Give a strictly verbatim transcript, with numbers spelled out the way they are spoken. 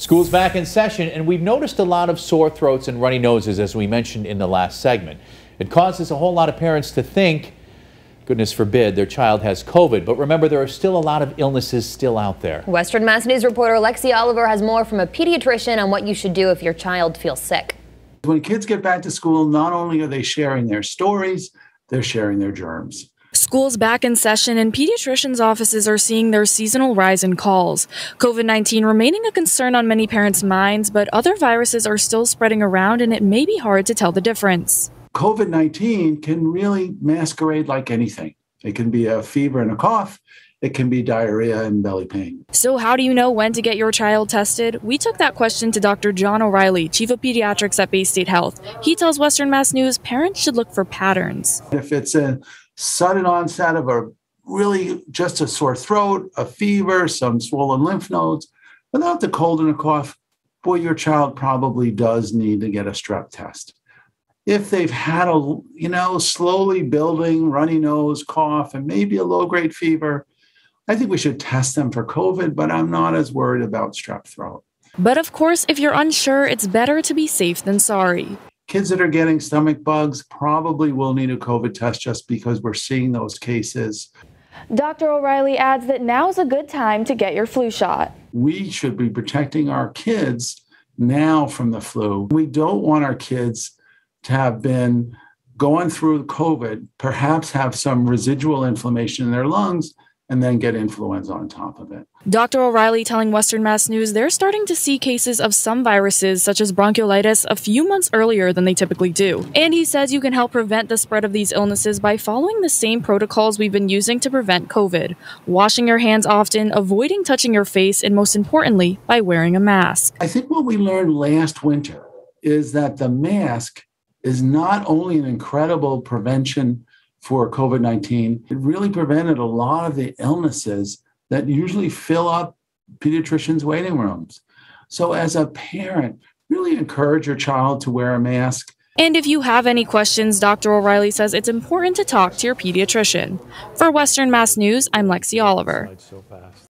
School's back in session, and we've noticed a lot of sore throats and runny noses, as we mentioned in the last segment. It causes a whole lot of parents to think, goodness forbid, their child has COVID. But remember, there are still a lot of illnesses still out there. Western Mass News reporter Lexi Oliver has more from a pediatrician on what you should do if your child feels sick. When kids get back to school, not only are they sharing their stories, they're sharing their germs. School's back in session, and pediatricians' offices are seeing their seasonal rise in calls. COVID nineteen remaining a concern on many parents' minds, but other viruses are still spreading around, and it may be hard to tell the difference. COVID nineteen can really masquerade like anything. It can be a fever and a cough. It can be diarrhea and belly pain. So how do you know when to get your child tested? We took that question to Doctor John O'Reilly, Chief of Pediatrics at Baystate Health. He tells Western Mass News parents should look for patterns. If it's a sudden onset of a really just a sore throat, a fever, some swollen lymph nodes, without the cold and a cough, boy, your child probably does need to get a strep test. If they've had a, you know, slowly building runny nose, cough, and maybe a low-grade fever, I think we should test them for COVID, but I'm not as worried about strep throat. But of course, if you're unsure, it's better to be safe than sorry. Kids that are getting stomach bugs probably will need a COVID test just because we're seeing those cases. Doctor O'Reilly adds that now's a good time to get your flu shot. We should be protecting our kids now from the flu. We don't want our kids to have been going through COVID, perhaps have some residual inflammation in their lungs, and then get influenza on top of it. Doctor O'Reilly telling Western Mass News they're starting to see cases of some viruses, such as bronchiolitis, a few months earlier than they typically do. And he says you can help prevent the spread of these illnesses by following the same protocols we've been using to prevent COVID. Washing your hands often, avoiding touching your face, and most importantly, by wearing a mask. I think what we learned last winter is that the mask is not only an incredible prevention for COVID nineteen, it really prevented a lot of the illnesses that usually fill up pediatricians' waiting rooms. So as a parent, really encourage your child to wear a mask. And if you have any questions, Doctor O'Reilly says it's important to talk to your pediatrician. For Western Mass News, I'm Lexi Oliver.